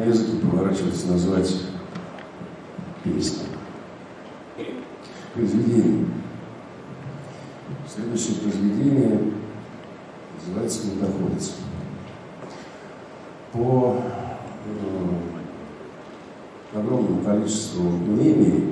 на языке поворачивается назвать песней. Произведение. Следующее произведение называется «Книгоходец». По огромному количеству мнений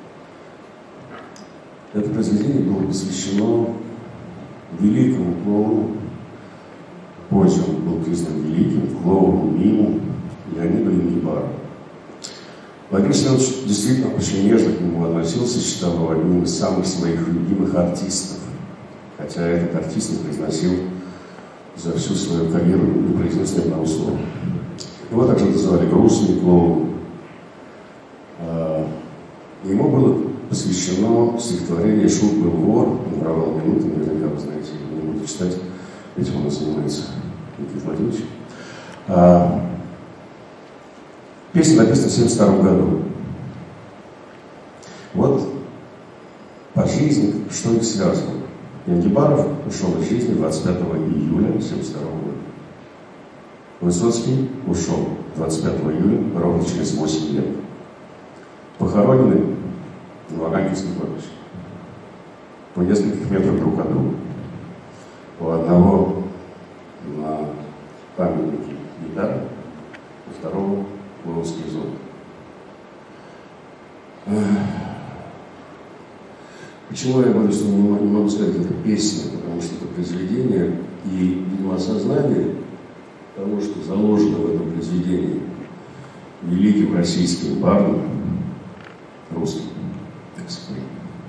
это произведение было посвящено великому клоуну, позже он был признан великим клоуну, миму Леониду Ильинбару. Владимир Семенович действительно очень нежно к нему относился, считал его одним из самых своих любимых артистов. Хотя этот артист не произносил за всю свою карьеру, не произнес ни одного слова. Его также называли грустный клоун. Ему было посвящено стихотворение «Шут был вор», он воровал минуты, наверняка вы знаете, не буду читать, этим у нас занимается Никита Владимирович. Песня написана в 1972 году. Вот по жизни, что их связано. Ильинбаров ушел из жизни 25 июля 1972 года. Высоцкий ушел 25 июля, ровно через 8 лет. Похоронены в Ваганьковском кладбище. По нескольких метров друг от друга. У одного на памятнике гитара, у второго клоунский зуб. Почему я говорю, что не могу сказать, это песня, потому что это произведение и, видимо, осознание того, что заложено в этом произведении великим российским бардом, русским, так сказать.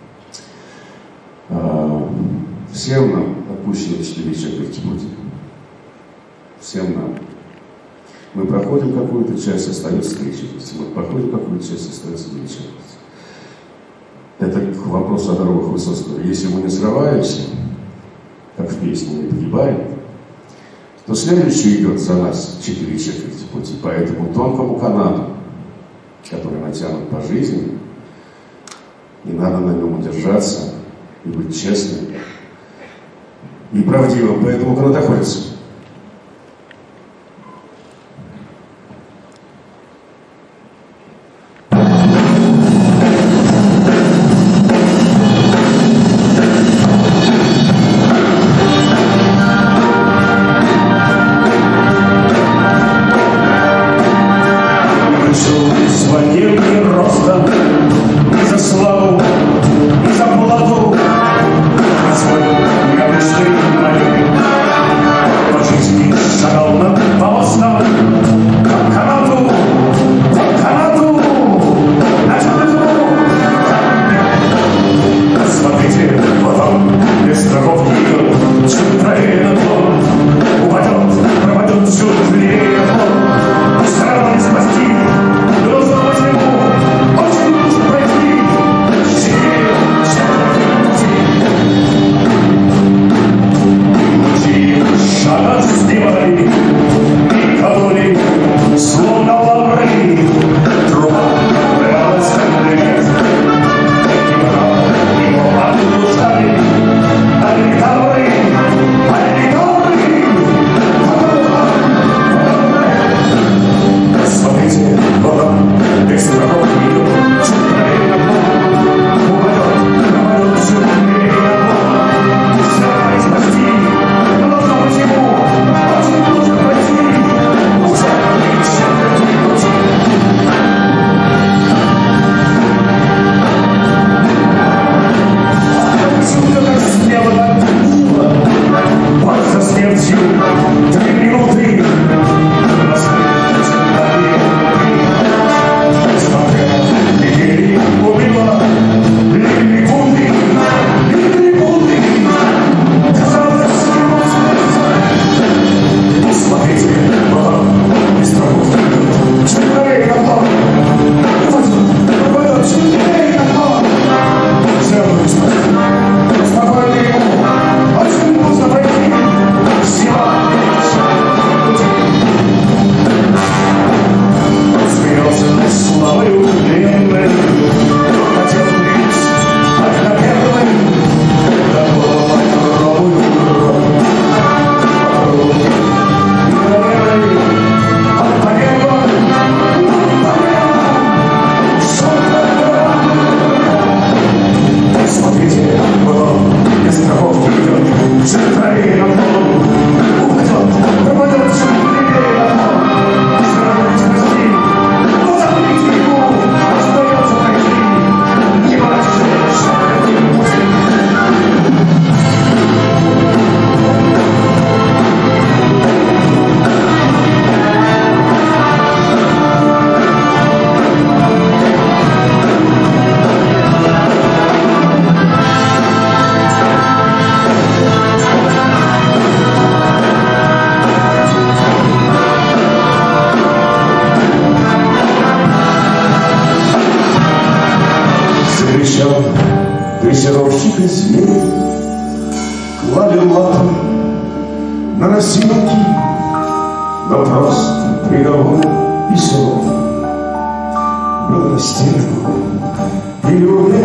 Всем нам отпущено 4 четверти пути. Всем нам. Мы проходим какую-то часть, остается 3 четверти. Мы проходим какую-то часть, остается 2 четверти. Это к вопросу о дорогах Высоцкого. Если мы не срываемся, как в песне, не погибаем, то следующий идет за нас 4 четверти пути. По этому тонкому канату, который натянут по жизни, и надо на нем удержаться и быть честным и правдивым. Поэтому канатоходец. дрессировщик и зверь клали лапы на носилки, но просто приговор и суровый был на стену, и люди